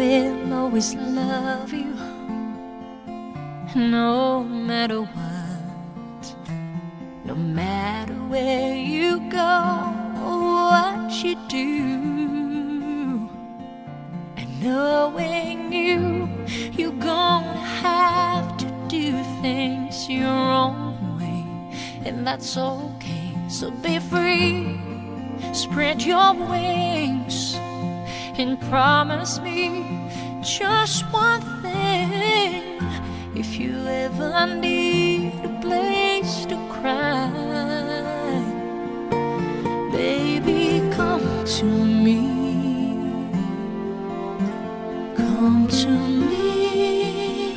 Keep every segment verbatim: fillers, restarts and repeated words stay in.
will always love you, no matter what. No matter where you go or what you do, and knowing you, you're gonna have to do things your own way, and that's okay. So be free, spread your wings, and promise me just one thing. If you ever need a place to cry, baby, come to me. Come to me.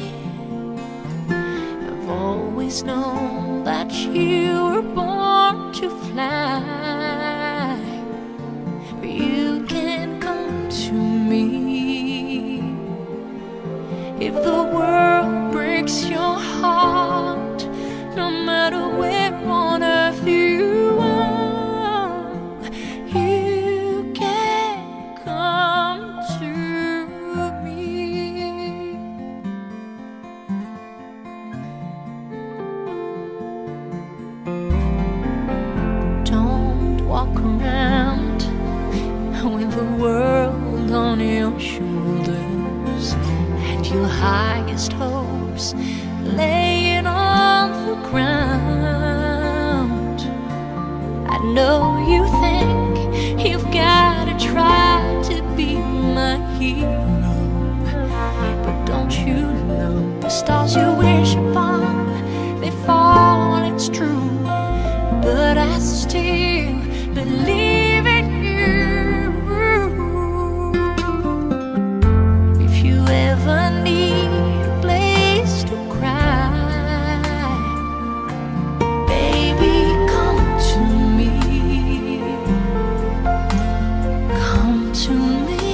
I've always known that you were born to fly, but you can come to me. If the world breaks your heart, no matter where on earth you are, you can come to me. Don't walk around with the world on your shoulders and your highest hopes laying on the ground. I know you think you've gotta try to be my hero, but don't you know the stars you wish upon, they fall, it's true, but I still believe in you. If you ever need a place to cry, baby, come to me. Come to me.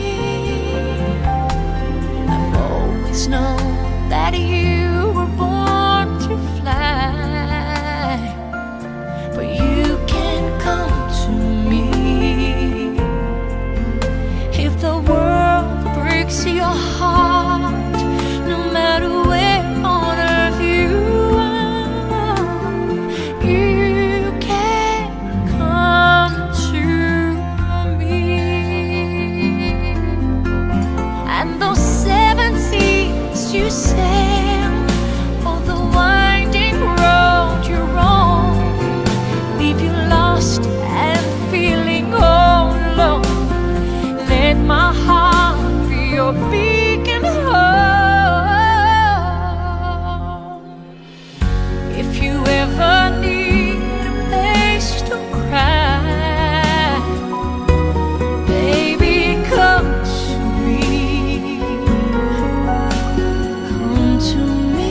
I've always known that you were born to fly, but you can come to me. If the world breaks your heart, no matter where on earth you are, you can come to me. And those seven seas you sail, or the winding road you're on, leave you lost and feeling all alone. Let my heart be your beacon home. If you ever need a place to cry, baby, come to me. Come to me.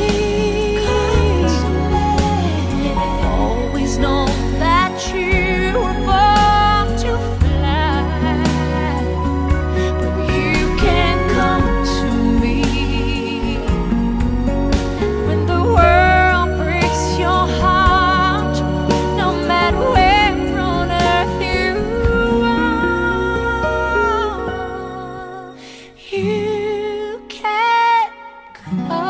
I've always known that you were born to fly, but you can come to me. When the world breaks your heart, no matter where on earth you are, you can come.